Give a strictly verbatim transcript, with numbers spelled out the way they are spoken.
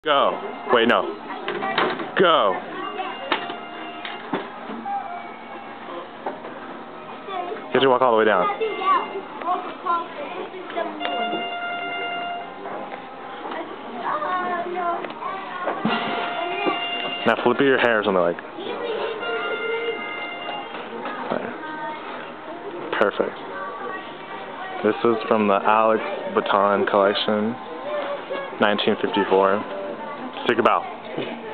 Go. Wait, no. Go. You have to walk all the way down. Now flip your hair or something like. Perfect. This is from the Alex Baton collection, nineteen fifty-four. Take a bow.